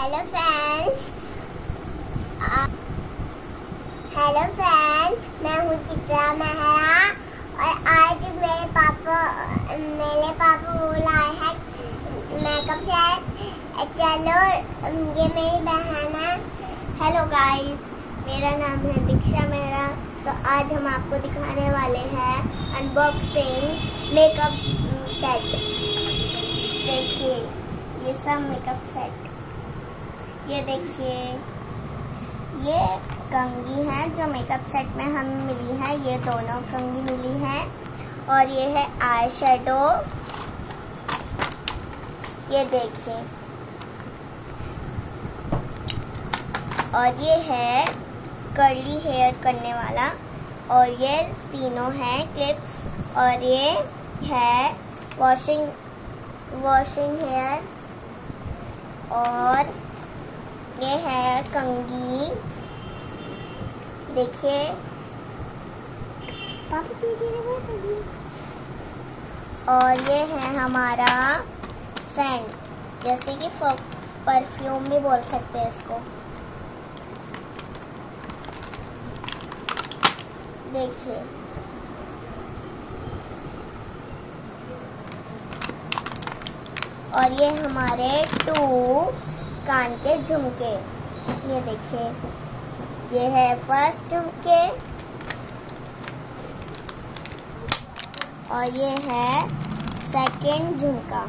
Hello friends, मैं हूँ चित्रा मेहरा और आज मेरे पापा वो लाए हैं मेकअप सेट। चलो, ये मेरी बहन है। हेलो गाइस, मेरा नाम है दीक्षा मेहरा। तो आज हम आपको दिखाने वाले हैं अनबॉक्सिंग मेकअप सेट। देखिए, ये सब मेकअप सेट। ये देखिए, ये कंघी है जो मेकअप सेट में हमें मिली है। ये दोनों कंघी मिली है। और ये है आई शेडो। ये देखिए, और ये है कर्ली हेयर करने वाला। और ये तीनों हैं क्लिप्स। और ये है वॉशिंग हेयर। और ये है कंघी। देखिए, और ये है हमारा सेंट, जैसे कि परफ्यूम भी बोल सकते हैं इसको। देखिए, और ये हमारे 2 कान के झुमके। ये देखिए, ये है फर्स्ट झुमके और ये है सेकंड झुमका।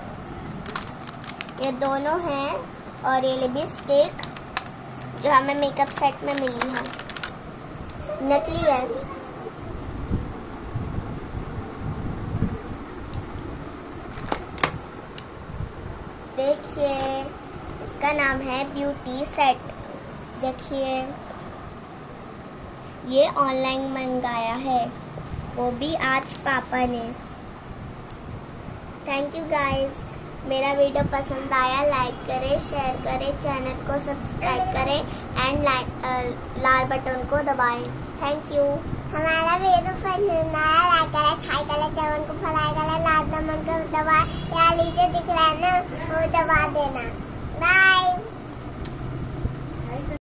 ये दोनों हैं। और ये लिपस्टिक जो हमें मेकअप सेट में मिली है, नकली है। देखिए, इसका नाम है ब्यूटी सेट। देखिए, ये ऑनलाइन मंगाया है, वो भी आज पापा ने। Thank you guys. मेरा वीडियो पसंद आया, लाइक करें, शेयर करें, चैनल को सब्सक्राइब करें एंड लाल बटन को दबाएं। Thank you. हमारा वीडियो पसंद आया, लाइक करें, छाई करें, चैनल को फॉलो करें, लाल बटन को दबाएं। या नीचे दिख रहा है ना, वो दबा देना। बाय।